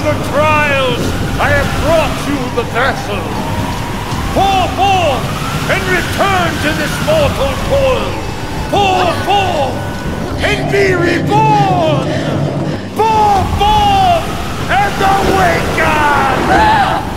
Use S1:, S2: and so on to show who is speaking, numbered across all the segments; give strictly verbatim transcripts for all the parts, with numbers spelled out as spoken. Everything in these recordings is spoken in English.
S1: your trials, I have brought you the vessel. Pour forth and return to this mortal coil. Pour forth and be reborn. Pour forth and awaken.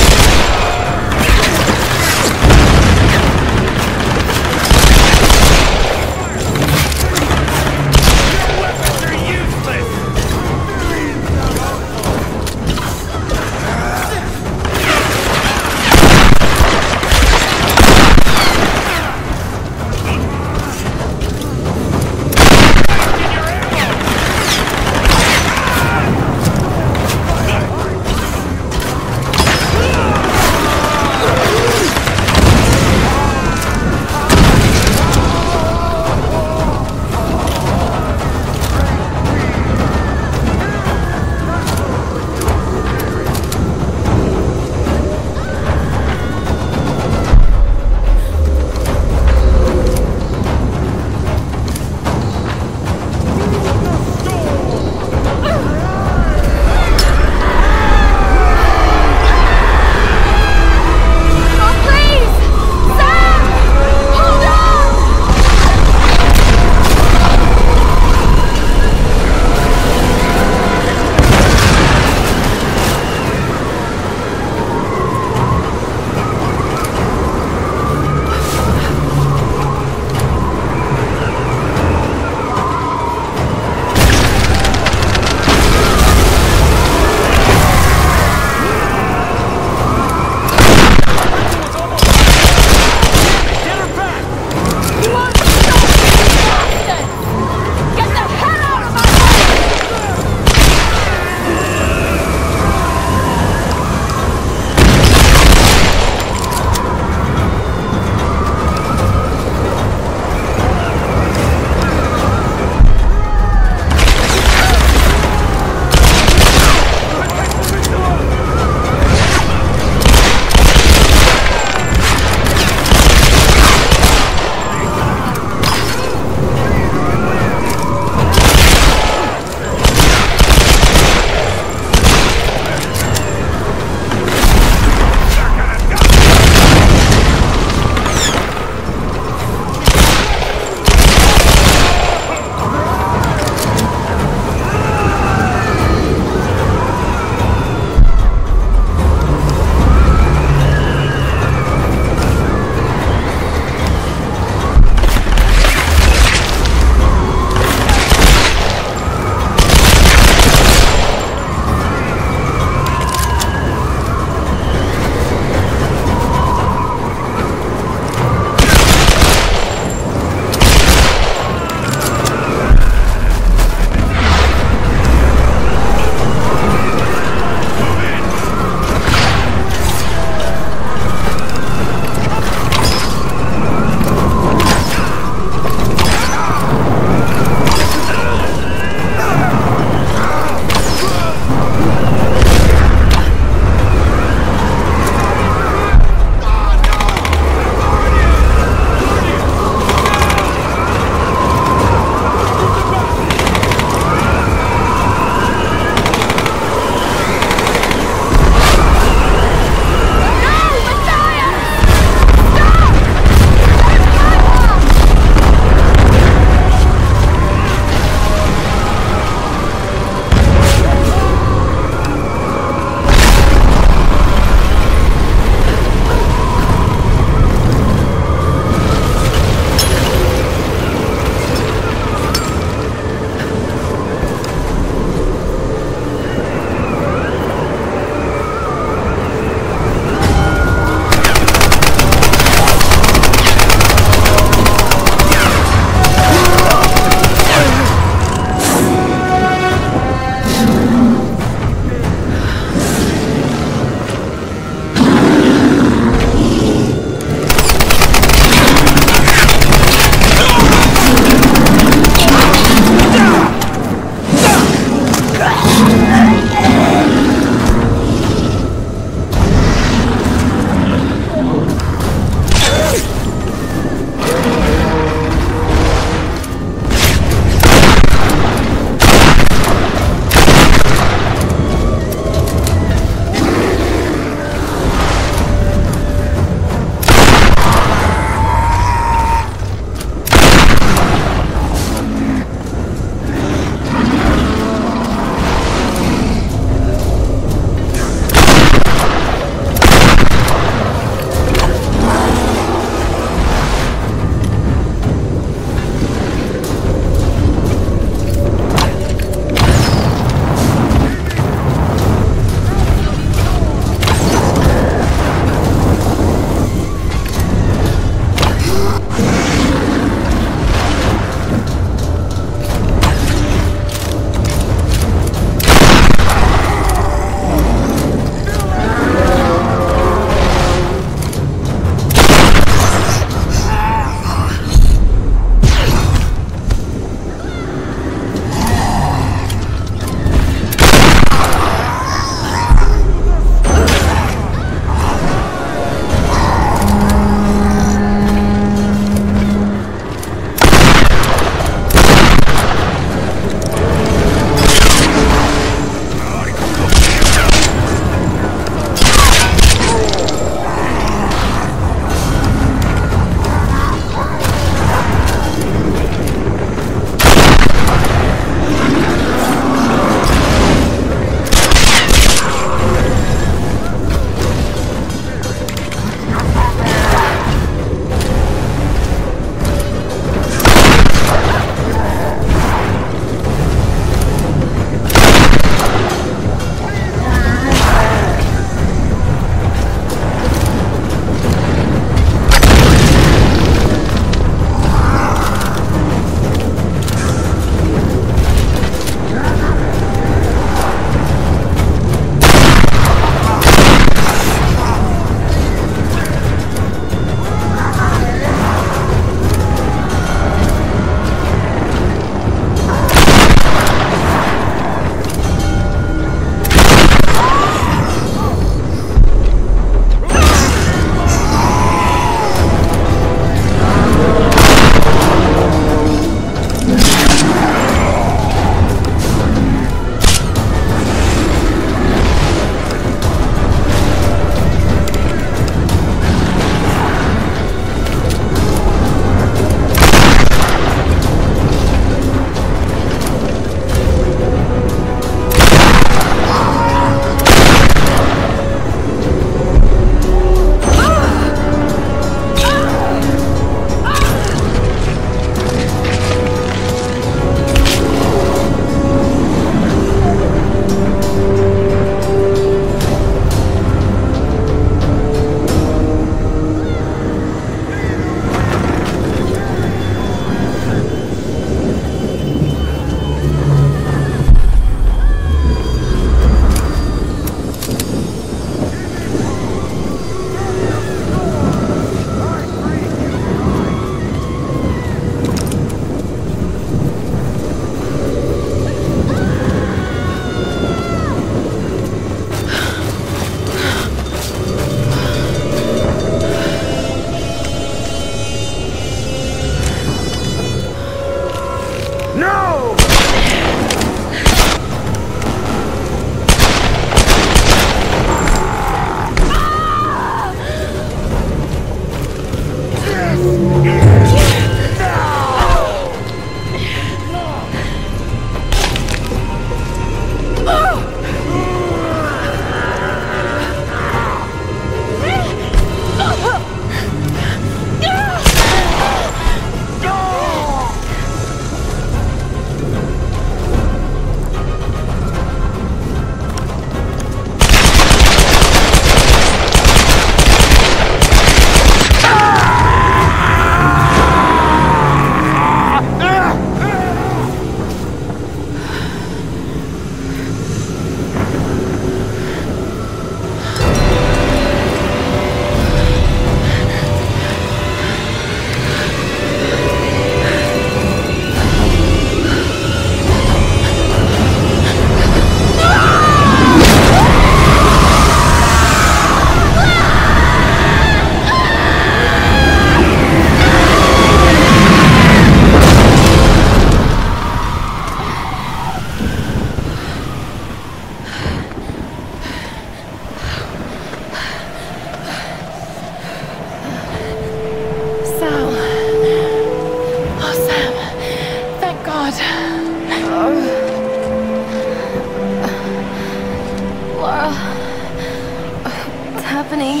S2: What's happening?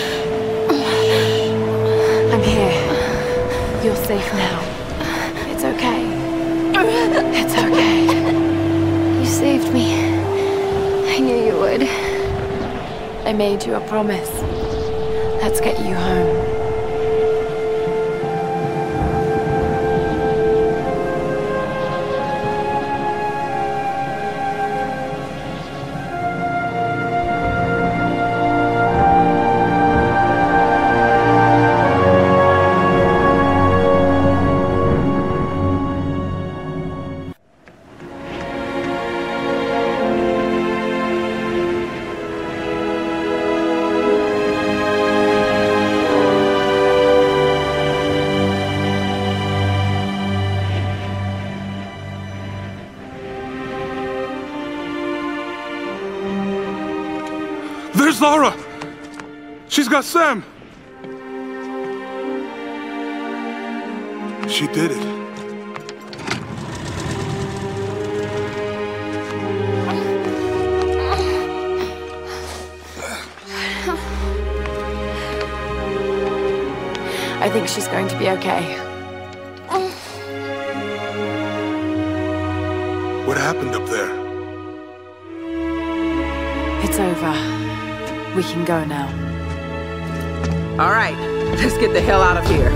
S3: I'm here. You're safe now. It's okay. It's okay.
S2: You saved me. I knew you would.
S3: I made you a promise. Let's get you home.
S4: There's Lara! She's got Sam! She did it.
S3: I think she's going to be okay.
S4: What happened up there?
S3: It's over. We can go now.
S5: All right, let's get the hell out of here.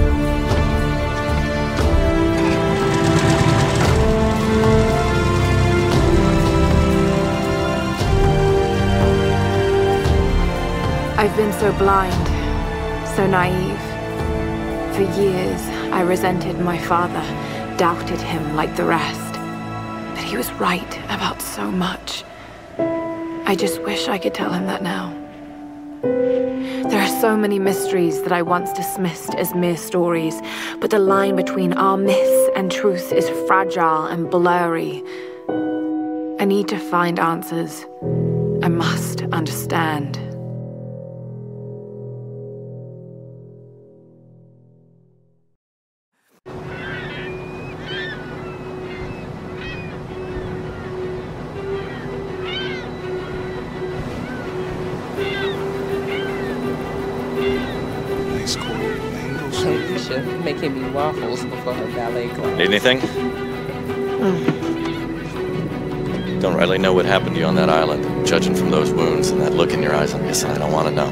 S3: I've been so blind, so naive. For years, I resented my father, doubted him like the rest. But he was right about so much. I just wish I could tell him that now. There are so many mysteries that I once dismissed as mere stories, but the line between our myths and truth is fragile and blurry. I need to find answers. I must understand.
S5: Alicia making me waffles before her ballet class.
S6: Need anything?
S3: Mm.
S6: Don't really know what happened to you on that island. Judging from those wounds and that look in your eyes, I'm guessing I don't want to know.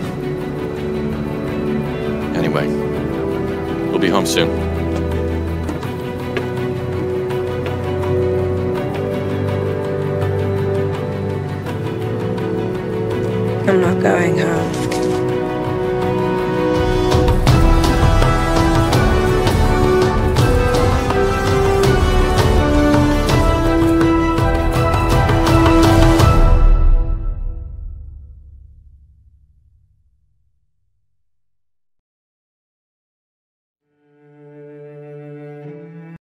S6: Anyway, we'll be home soon.
S7: I'm not going home.